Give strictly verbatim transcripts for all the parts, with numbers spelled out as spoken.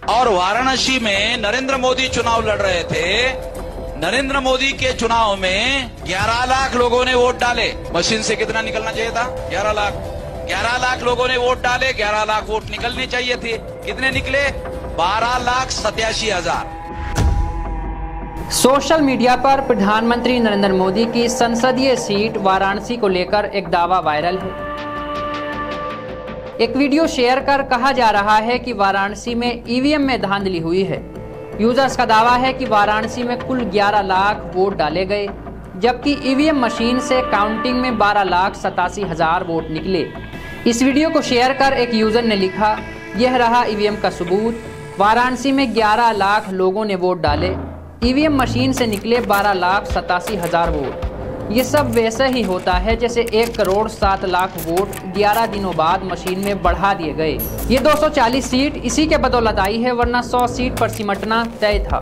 और वाराणसी में नरेंद्र मोदी चुनाव लड़ रहे थे। नरेंद्र मोदी के चुनाव में ग्यारह लाख लोगों ने वोट डाले। मशीन से कितना निकलना चाहिए था? ग्यारह लाख। ग्यारह लाख लोगों ने वोट डाले, ग्यारह लाख वोट निकलने चाहिए थे। कितने निकले? बारह लाख सत्यासी हजार। सोशल मीडिया पर प्रधानमंत्री नरेंद्र मोदी की संसदीय सीट वाराणसी को लेकर एक दावा वायरल है। एक वीडियो शेयर कर कहा जा रहा है कि वाराणसी में ईवीएम में धांधली हुई है। यूजर्स का दावा है कि वाराणसी में कुल ग्यारह लाख वोट डाले गए, जबकि ईवीएम मशीन से काउंटिंग में बारह लाख सतासी हजार वोट निकले। इस वीडियो को शेयर कर एक यूजर ने लिखा, यह रहा ईवीएम का सबूत। वाराणसी में ग्यारह लाख लोगों ने वोट डाले, ईवीएम मशीन से निकले बारह लाख सतासी हजार वोट। ये सब वैसे ही होता है जैसे एक करोड़ सात लाख वोट ग्यारह दिनों बाद मशीन में बढ़ा दिए गए। ये दो सौ चालीस सीट इसी के बदौलत आई है, वरना सौ सीट पर सिमटना तय था।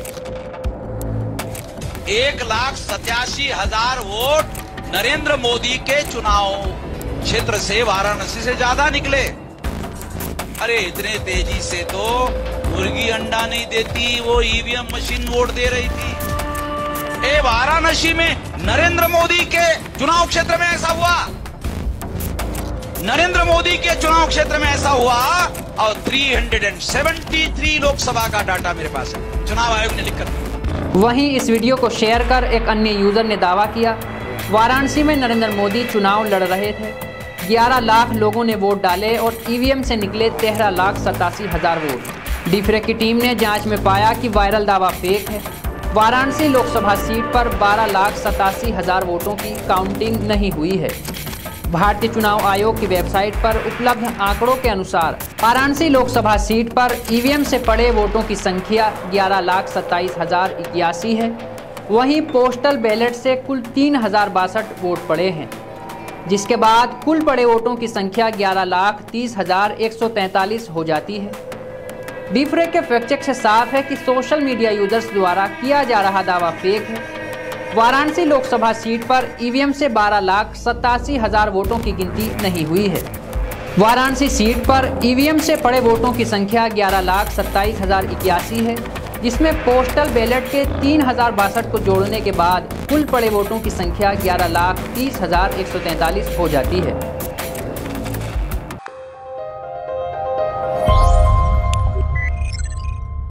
एक लाख सत्यासी हजार वोट नरेंद्र मोदी के चुनाव क्षेत्र से वाराणसी से ज्यादा निकले। अरे इतने तेजी से तो मुर्गी अंडा नहीं देती, वो ईवीएम मशीन वोट दे रही थी। ए वाराणसी में नरेंद्र मोदी के चुनाव क्षेत्र में ऐसा हुआ, नरेंद्र मोदी के चुनाव क्षेत्र में ऐसा हुआ। और तीन सौ तिहत्तर लोकसभा का डाटा मेरे पास है, चुनाव आयोग ने लिखकर। वहीं इस वीडियो को शेयर कर एक अन्य यूजर ने दावा किया, वाराणसी में नरेंद्र मोदी चुनाव लड़ रहे थे, ग्यारह लाख लोगों ने वोट डाले और ईवीएम से निकले तेरह लाख सतासी हजार वोट। डीफ्रेक की टीम ने जांच में पाया कि वायरल दावा फेक है। वाराणसी लोकसभा सीट पर बारह लाख सतासी हजार वोटों की काउंटिंग नहीं हुई है। भारतीय चुनाव आयोग की वेबसाइट पर उपलब्ध आंकड़ों के अनुसार वाराणसी लोकसभा सीट पर ईवीएम से पड़े वोटों की संख्या ग्यारह लाख सत्ताईस हजार इक्यासी है। वहीं पोस्टल बैलेट से कुल तीन हजार बासठ वोट पड़े हैं, जिसके बाद कुल पड़े वोटों की संख्या ग्यारह लाख तीस हजार एक सौ तैंतालीस हो जाती है। डीफ्रेक के फैक्ट चेक से साफ है कि सोशल मीडिया यूजर्स द्वारा किया जा रहा दावा फेक है। वाराणसी लोकसभा सीट पर ईवीएम से बारह लाख सतासी हजार वोटों की गिनती नहीं हुई है। वाराणसी सीट पर ईवीएम से पड़े वोटों की संख्या ग्यारह लाख सत्ताईस हजार इक्यासी है, जिसमें पोस्टल बैलेट के तीन हजार बासठ को जोड़ने के बाद कुल पड़े वोटों की संख्या ग्यारह लाख तीस हजार एक सौ तैंतालीस हो जाती है।